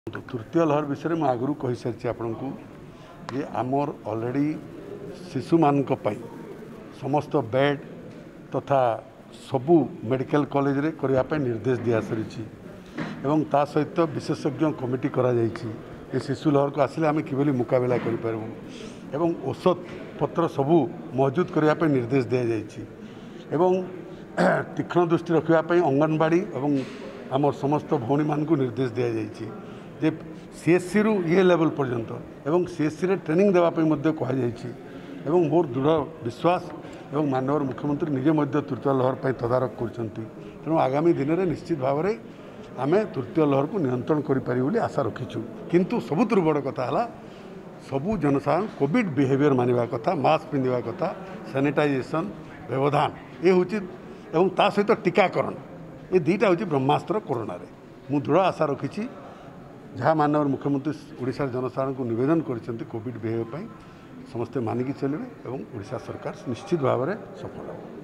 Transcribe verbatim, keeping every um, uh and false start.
तृतीय लहर विषय में आगु कही सारी आपण को ये आमर ऑलरेडी शिशु मान समस्त बेड तथा सबू मेडिकल कॉलेज रे करने निर्देश दिया सारी एवं ता सहित विशेषज्ञ कमिटी करा जायछि ये शिशु लहर को आसिले आम किभली मुकाबला करूँ एवं औषध पत्र सबू मौजूद करने निर्देश दि जायछि एवं तीक्ष्ण दृष्टि रखापी अंगनवाड़ी एवं आमर समस्त भौणी मान को निर्देश दि जायछि जे सीएससी रु ये लेवल पर्यंत एवं सीएससी रे ट्रेनिंग देवाई कहुई एवं मोर दृढ़ विश्वास एवं माननीय मुख्यमंत्री निजे तृतीय लहर पर तदारख कर तेणु आगामी दिन में निश्चित भाव में आम तृतीय लहर को नियंत्रण करें आशा रखीचु किंतु सबुठ बड़ कथा है सबू जनसाधारण कोविड बिहेवियर मानवा कथा मास्क पिंधा कथा सैनिटाइजेशन व्यवधान ये हूँ एवं ता सहित टीकाकरण ये दुईटा हूँ ब्रह्मास्त्र कोरोना रे मु दृढ़ आशा रखी जहाँ माननीय मुख्यमंत्री ओडिशा जनसाधारण को निवेदन कर कोविड बिहेवियर समस्ते मानिकी चलिए और ओडिशा सरकार निश्चित भाव में सफल हो।